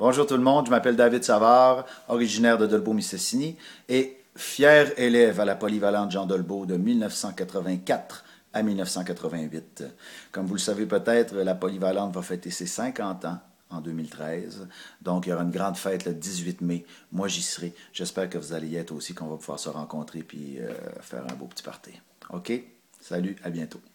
Bonjour tout le monde, je m'appelle David Savard, originaire de Dolbeau-Mistassini et fier élève à la polyvalente Jean Dolbeau de 1984 à 1988. Comme vous le savez peut-être, la polyvalente va fêter ses 50 ans en 2013. Donc, il y aura une grande fête le 18 mai. Moi, j'y serai. J'espère que vous allez y être aussi, qu'on va pouvoir se rencontrer puis faire un beau petit party. OK? Salut, à bientôt.